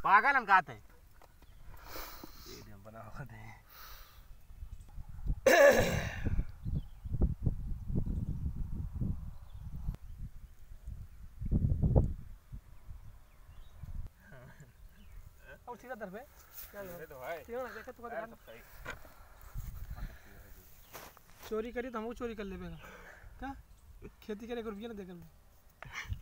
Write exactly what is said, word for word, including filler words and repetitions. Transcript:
पागल हम कहते हैं बना होते हैं। और सीधा तरफ है क्या तो भाई क्यों ना देखे तो ध्यान चोरी करी तो हमको चोरी कर लेगा क्या खेती करे रुपया ना देकर